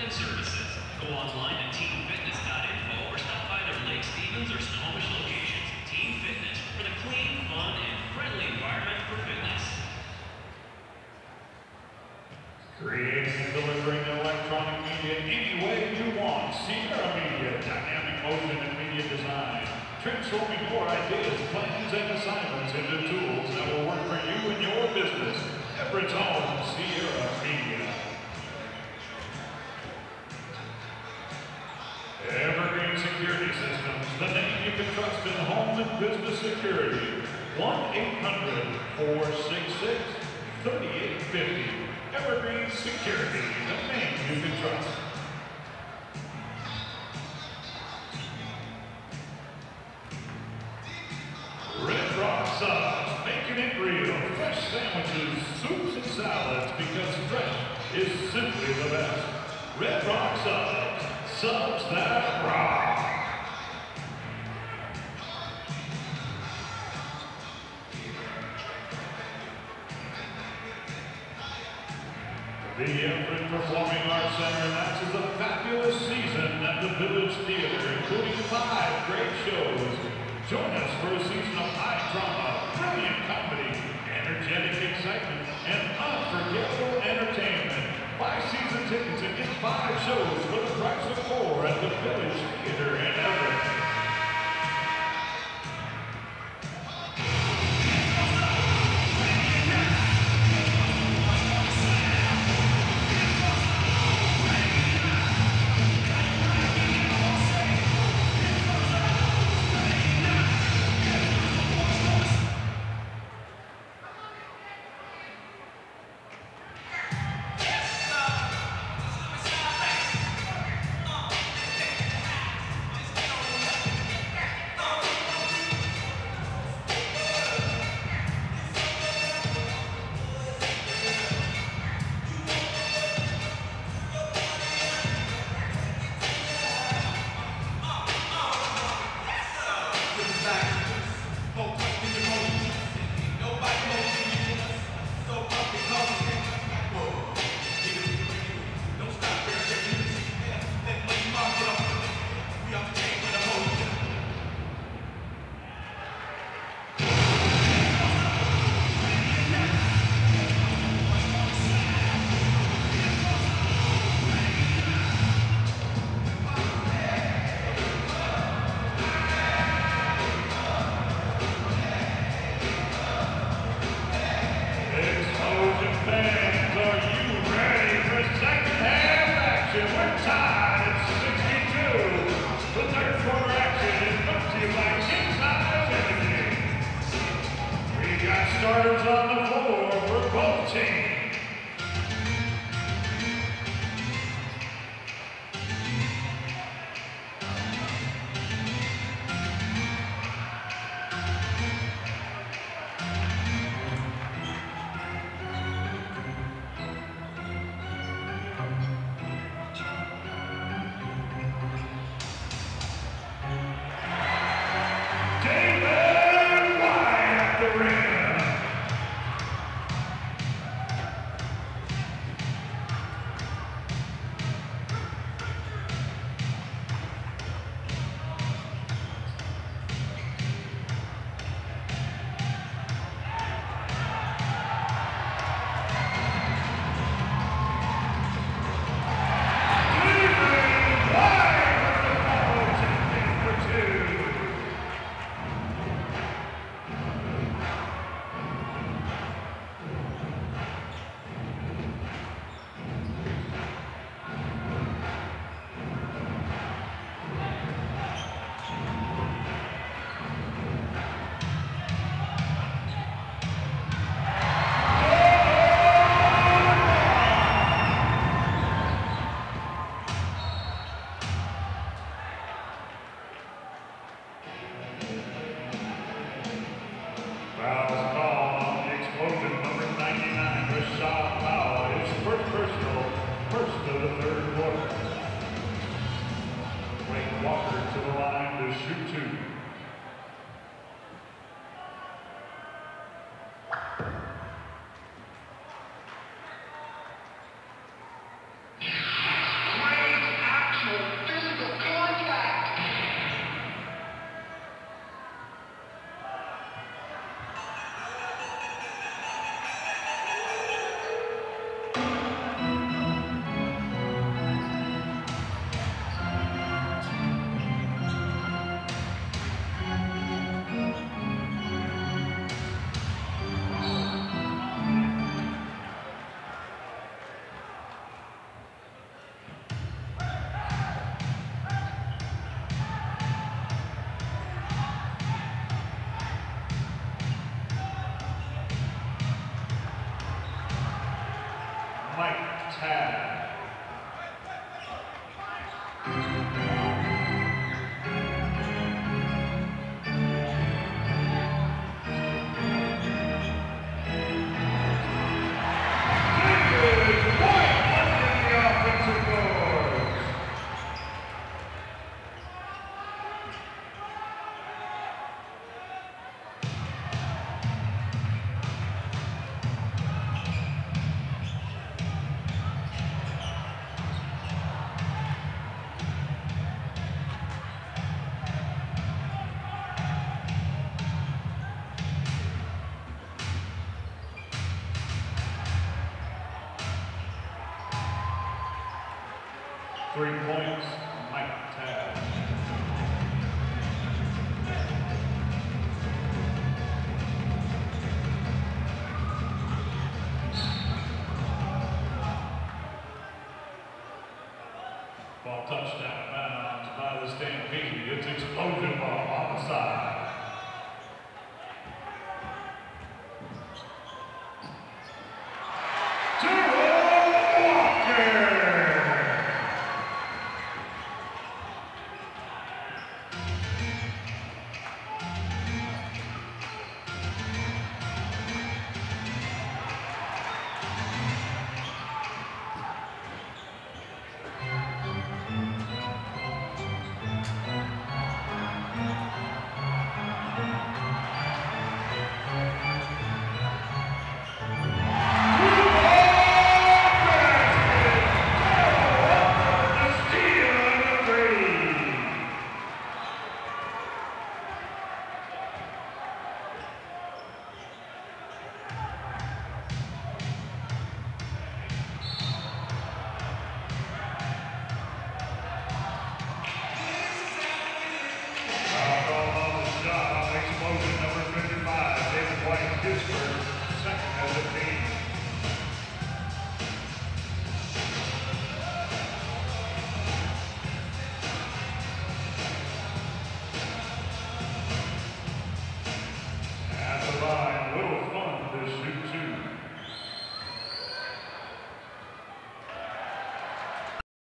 and services. Go online to teamfitness.info or stop by their Lake Stevens or Snohomish locations. Team Fitness, for the clean, fun, and friendly environment for fitness. Creating and delivering electronic media any way you want. Sierra Media, dynamic motion and media design. Transforming your ideas, plans, and assignments into tools that will work for you and your business. Everett's own Sierra Media. Evergreen Security Systems, the name you can trust in home and business security. 1-800-466-3850. Evergreen Security, the name you can trust. Red Rock Subs, making it real. Fresh sandwiches, soups, and salads, because fresh is simply the best. Red Rock Subs, subs that rock. The Everett Performing Arts Center announces a fabulous season at the Village Theater, including 5 great shows. Join us for a season of high drama, brilliant comedy, energetic excitement, and unforgettable entertainment. Buy season tickets and get 5 shows for the price of 4 at the Village Theater in Everett. Starters on the floor for both teams. David White at the ring. Fouls called on the explosion, number 99, Rashad Powell. His first personal, first of the third quarter. Wayne Walker to the line to shoot 2. Wayne 3 points, Mike Tab. Ball touchdown, bounds by the Stampede. It's explosion ball on the side. Explosion number 55, David White, his first, second as a